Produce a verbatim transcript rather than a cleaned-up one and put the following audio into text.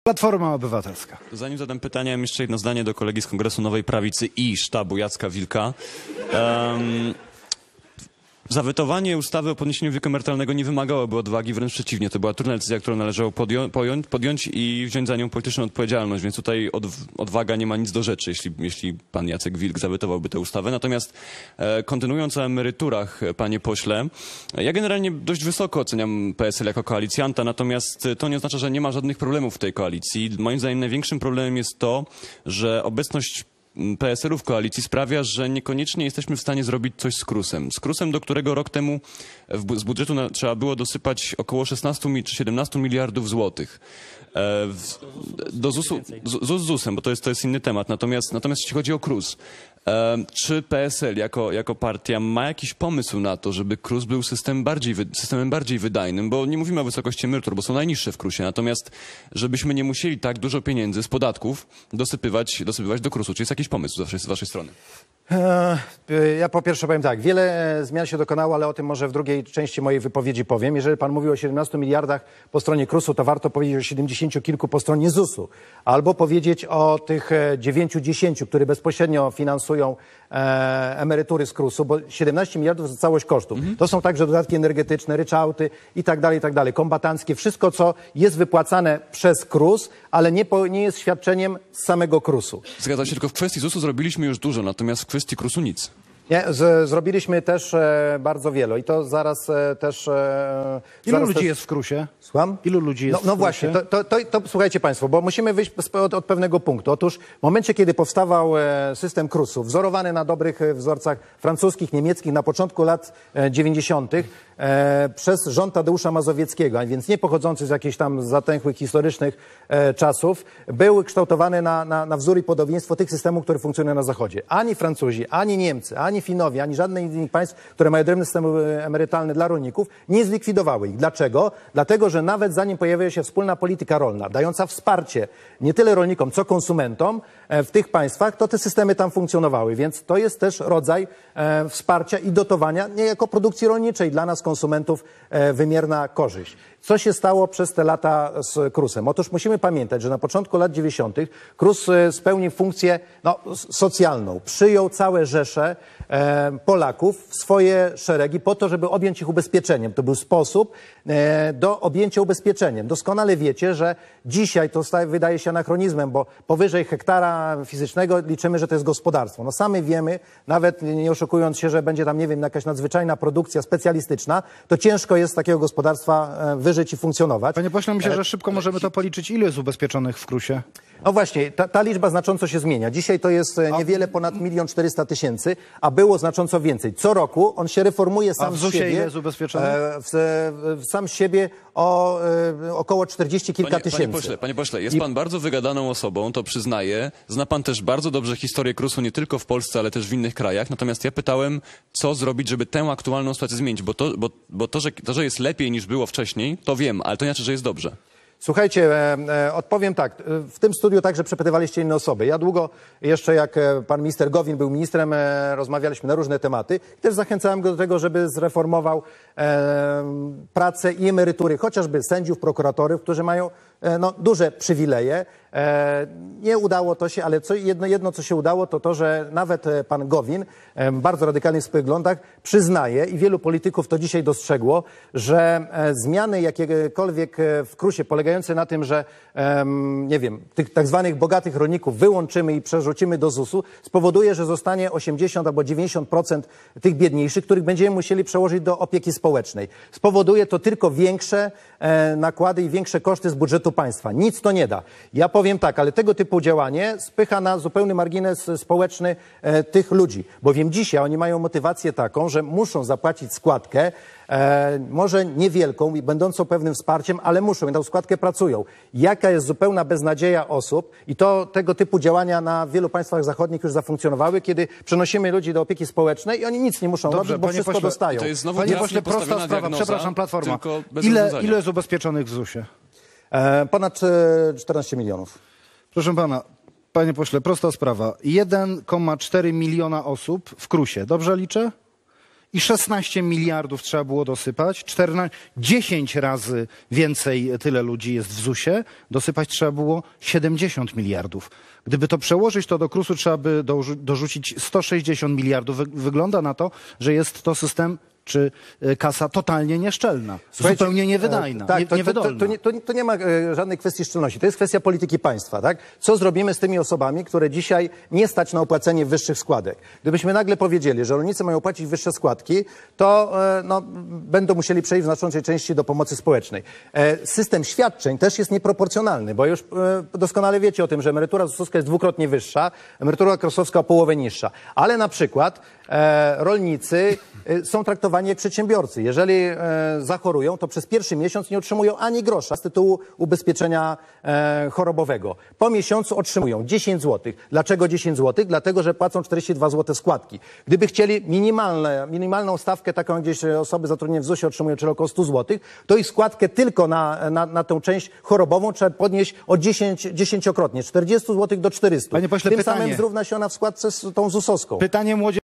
Platforma Obywatelska. Zanim zadam pytanie, mam jeszcze jedno zdanie do kolegi z Kongresu Nowej Prawicy i sztabu Jacka Wilka. Um, Zawetowanie ustawy o podniesieniu wieku emerytalnego nie wymagałoby odwagi, wręcz przeciwnie. To była trudna decyzja, którą należało podjąć, podjąć i wziąć za nią polityczną odpowiedzialność, więc tutaj od, odwaga nie ma nic do rzeczy, jeśli, jeśli pan Jacek Wilk zawetowałby tę ustawę. Natomiast e, kontynuując o emeryturach, panie pośle, ja generalnie dość wysoko oceniam P S L jako koalicjanta, natomiast to nie oznacza, że nie ma żadnych problemów w tej koalicji. Moim zdaniem największym problemem jest to, że obecność P S L-u w koalicji sprawia, że niekoniecznie jesteśmy w stanie zrobić coś z KRUS-em. Z KRUS-em, do którego rok temu w, z budżetu na, trzeba było dosypać około szesnaście czy siedemnaście miliardów złotych. E, w, do zusu, z, z zusem, bo to jest, to jest inny temat. Natomiast, natomiast jeśli chodzi o KRUS, e, czy P S L jako, jako partia ma jakiś pomysł na to, żeby KRUS był system bardziej, systemem bardziej wydajnym? Bo nie mówimy o wysokości emerytur, bo są najniższe w KRUS-ie. Natomiast żebyśmy nie musieli tak dużo pieniędzy z podatków dosypywać, dosypywać do KRUS-u. Czy jest jakiś pomysł z waszej, z waszej strony? Ja po pierwsze powiem tak, wiele zmian się dokonało, ale o tym może w drugiej części mojej wypowiedzi powiem. Jeżeli pan mówił o siedemnastu miliardach po stronie KRUS-u, to warto powiedzieć o siedemdziesięciu kilku po stronie zusu. Albo powiedzieć o tych dziewięciu, dziesięciu, które bezpośrednio finansują e, emerytury z KRUS-u, bo siedemnaście miliardów to całość kosztów. Mhm. To są także dodatki energetyczne, ryczałty i tak dalej, i tak dalej, kombatanckie. Wszystko, co jest wypłacane przez KRUS, ale nie, po, nie jest świadczeniem z samego KRUS-u. Zgadza się, tylko w kwestii zusu zrobiliśmy już dużo, natomiast w kwestii KRUS-u nic. Nie, z, zrobiliśmy też e, bardzo wiele i to zaraz e, też... E, Ilu zaraz ludzi też... jest w KRUS-ie? Słucham? Ilu ludzi jest No, no w właśnie, KRUS-ie? to, to, to, to słuchajcie państwo, bo musimy wyjść od, od pewnego punktu. Otóż w momencie, kiedy powstawał e, system KRUS-u, wzorowany na dobrych e, wzorcach francuskich, niemieckich na początku lat e, dziewięćdziesiątych e, przez rząd Tadeusza Mazowieckiego, a więc nie pochodzący z jakichś tam zatęchłych historycznych e, czasów, był kształtowany na, na, na wzór i podobieństwo tych systemów, które funkcjonują na Zachodzie. Ani Francuzi, ani Niemcy, ani Finowie, ani żadne innych państw, które mają odrębny system emerytalny dla rolników, nie zlikwidowały ich. Dlaczego? Dlatego, że nawet zanim pojawiła się wspólna polityka rolna, dająca wsparcie nie tyle rolnikom, co konsumentom w tych państwach, to te systemy tam funkcjonowały. Więc to jest też rodzaj e, wsparcia i dotowania niejako produkcji rolniczej. Dla nas, konsumentów, e, wymierna korzyść. Co się stało przez te lata z KRUS-em? Otóż musimy pamiętać, że na początku lat dziewięćdziesiątych KRUS spełnił funkcję no, socjalną. Przyjął całe rzesze e, Polaków w swoje szeregi po to, żeby objąć ich ubezpieczeniem. To był sposób e, do objęcia ubezpieczeniem. Doskonale wiecie, że dzisiaj to staje, wydaje się anachronizmem, bo powyżej hektara fizycznego liczymy, że to jest gospodarstwo. No sami wiemy, nawet nie oszukując się, że będzie tam, nie wiem, jakaś nadzwyczajna produkcja specjalistyczna, to ciężko jest z takiego gospodarstwa e, wyżyć i funkcjonować. Panie pośle, myślę, że szybko możemy to policzyć. Ilu jest ubezpieczonych w KRUS-ie? No właśnie, ta, ta liczba znacząco się zmienia. Dzisiaj to jest niewiele ponad milion czterysta tysięcy, a było znacząco więcej. Co roku on się reformuje sam a w z zusie siebie. ile jest ubezpieczonych? E, w, w, sam z siebie o e, około czterdzieści kilka panie, tysięcy. Panie pośle, panie pośle, jest I... pan bardzo wygadaną osobą, to przyznaję. Zna pan też bardzo dobrze historię KRUS-u nie tylko w Polsce, ale też w innych krajach. Natomiast ja pytałem, co zrobić, żeby tę aktualną sytuację zmienić, bo to, bo, bo to, że, to, że jest lepiej niż było wcześniej, to wiem, ale to nie znaczy, że jest dobrze. Słuchajcie, e, e, odpowiem tak. W tym studiu także przepytywaliście inne osoby. Ja długo, jeszcze jak e, pan minister Gowin był ministrem, e, rozmawialiśmy na różne tematy. Też zachęcałem go do tego, żeby zreformował e, pracę i emerytury, chociażby sędziów, prokuratorów, którzy mają e, no, duże przywileje. E, nie udało to się, ale co, jedno, jedno, co się udało, to to, że nawet e, pan Gowin, e, bardzo radykalnych swoich poglądach, przyznaje i wielu polityków to dzisiaj dostrzegło, że e, zmiany jakiekolwiek e, w KRUS-ie polegające na tym, że e, nie wiem, tych tak zwanych bogatych rolników wyłączymy i przerzucimy do zusu, spowoduje, że zostanie osiemdziesiąt albo dziewięćdziesiąt procent tych biedniejszych, których będziemy musieli przełożyć do opieki społecznej. Spowoduje to tylko większe e, nakłady i większe koszty z budżetu państwa. Nic to nie da. Ja powiem tak, ale tego typu działanie spycha na zupełny margines społeczny e, tych ludzi. Bowiem dzisiaj oni mają motywację taką, że muszą zapłacić składkę, e, może niewielką i będącą pewnym wsparciem, ale muszą i tą składkę pracują. Jaka jest zupełna beznadzieja osób i to tego typu działania na wielu państwach zachodnich już zafunkcjonowały, kiedy przenosimy ludzi do opieki społecznej i oni nic nie muszą Dobrze, robić, bo wszystko pośle, dostają. To jest znowu Panie trafnie pośle, prosta postawiona sprawa, diagnoza, przepraszam, Platforma. tylko bez Ile, rozwiązania. ile jest ubezpieczonych w zusie? E, ponad e, czternaście milionów. Proszę pana, panie pośle, prosta sprawa. jeden przecinek cztery miliona osób w KRUS-ie. Dobrze liczę? i szesnaście miliardów trzeba było dosypać, czternaście, dziesięć razy więcej tyle ludzi jest w zusie, dosypać trzeba było siedemdziesiąt miliardów. Gdyby to przełożyć, to do krusu trzeba by dorzucić sto sześćdziesiąt miliardów. Wygląda na to, że jest to system czy kasa totalnie nieszczelna, Słuchajcie, zupełnie niewydajna, tak, nie, to, niewydolna. To, to, to, nie, to, nie, to nie ma e, żadnej kwestii szczelności, to jest kwestia polityki państwa. Tak? Co zrobimy z tymi osobami, które dzisiaj nie stać na opłacenie wyższych składek? Gdybyśmy nagle powiedzieli, że rolnicy mają płacić wyższe składki, to e, no, będą musieli przejść w znaczącej części do pomocy społecznej. E, system świadczeń też jest nieproporcjonalny, bo już e, doskonale wiecie o tym, że emerytura ZUS-owska jest dwukrotnie wyższa, emerytura krosowska o połowę niższa. Ale na przykład e, rolnicy e, są traktowani jak przedsiębiorcy. Jeżeli e, zachorują, to przez pierwszy miesiąc nie otrzymują ani grosza z tytułu ubezpieczenia e, chorobowego. Po miesiącu otrzymują dziesięć złotych. Dlaczego dziesięć złotych? Dlatego, że płacą czterdzieści dwa złote składki. Gdyby chcieli minimalne, minimalną stawkę, taką jak gdzieś osoby zatrudnione w zusie otrzymują, czyli około sto złotych, to ich składkę tylko na, na, na tę część chorobową trzeba podnieść o dziesięć, dziesięciokrotnie. czterdzieści złotych do czterystu. Panie pośle, Tym pytanie. samym zrówna się ona w składce z tą zusowską. Pytanie młodzieży.